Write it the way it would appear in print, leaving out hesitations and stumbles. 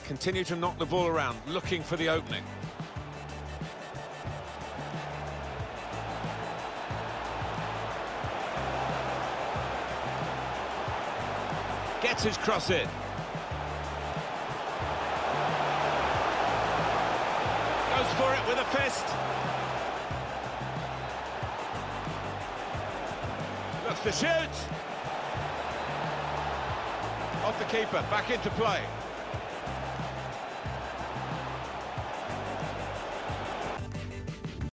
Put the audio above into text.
Continue to knock the ball around, looking for the opening. Gets his cross in. Goes for it with a fist. Looks to shoot. Off the keeper, back into play.